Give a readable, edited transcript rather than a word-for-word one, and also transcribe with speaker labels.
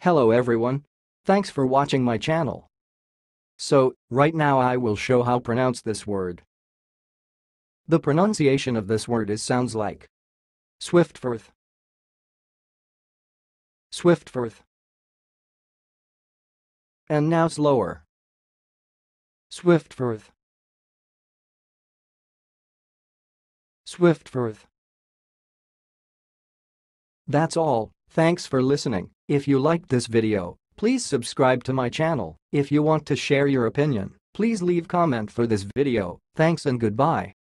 Speaker 1: Hello everyone. Thanks for watching my channel. So, right now I will show how pronounce this word. The pronunciation of this word sounds like Swiftforth. Swiftforth. And now slower. Swiftforth. Swiftforth. That's all. Thanks for listening. If you liked this video, please subscribe to my channel. If you want to share your opinion, please leave comment for this video. Thanks and goodbye.